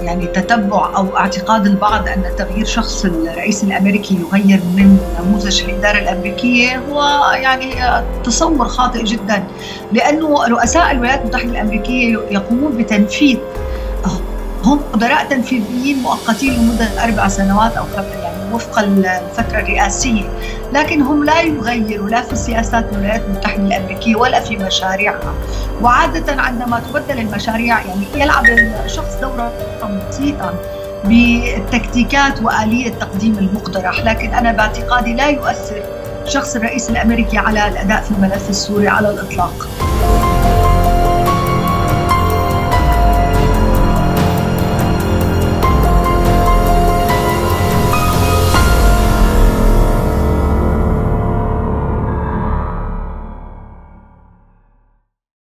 يعني تتبع أو اعتقاد البعض أن تغيير شخص الرئيس الأمريكي يغير من نموذج الإدارة الأمريكية هو يعني تصور خاطئ جدا، لأنه رؤساء الولايات المتحدة الأمريكية يقومون بتنفيذ، هم مدراء تنفيذيين مؤقتين لمدة 4 سنوات أو يعني وفق الفترة الرئاسية، لكن هم لا يغيروا لا في سياسات الولايات المتحدة الأمريكية ولا في مشاريعها. وعادة عندما تبدل المشاريع يعني يلعب الشخص دورا بسيطا بالتكتيكات وآلية تقديم المقترح، لكن أنا باعتقادي لا يؤثر شخص الرئيس الأمريكي على الأداء في الملف السوري على الإطلاق.